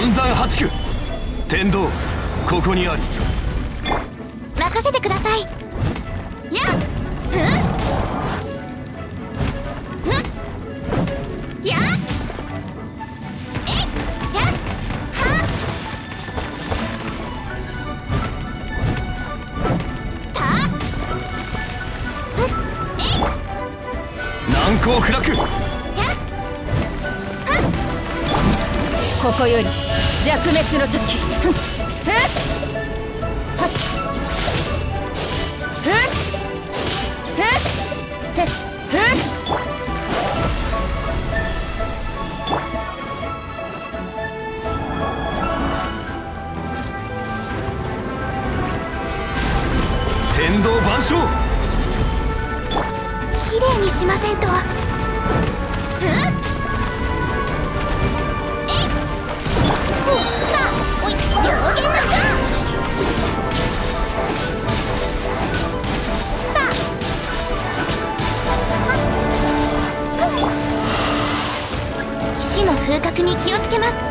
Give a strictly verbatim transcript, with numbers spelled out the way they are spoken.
暗山八九天道ここにあり。 任せてください。やっふんふんやっえいやっはったふっえい難攻不落。 やっはっここより弱滅の時。ふんてっはっふってってふっ天道万象。 きれいにしませんと。ふんえいほっなおい上限の蝶だはっふん石の風格に気をつけます。